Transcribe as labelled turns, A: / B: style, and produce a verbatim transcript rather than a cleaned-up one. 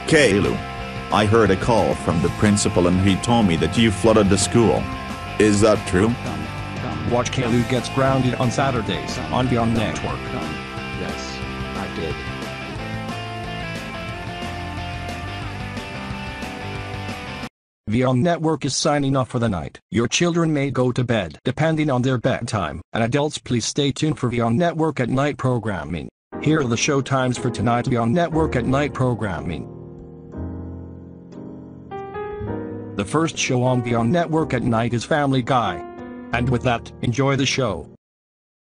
A: Kaylu, I heard a call from the principal and he told me that you flooded the school. Is that true?
B: Watch Kaylu gets grounded on Saturdays on Vyond Network.
C: Yes, I did.
B: Vyond Network is signing off for the night. Your children may go to bed depending on their bedtime, and adults please stay tuned for Vyond Network at night programming. Here are the show times for tonight's Vyond Network at night programming. The first show on Vyond Network at night is Family Guy. And with that, enjoy the show.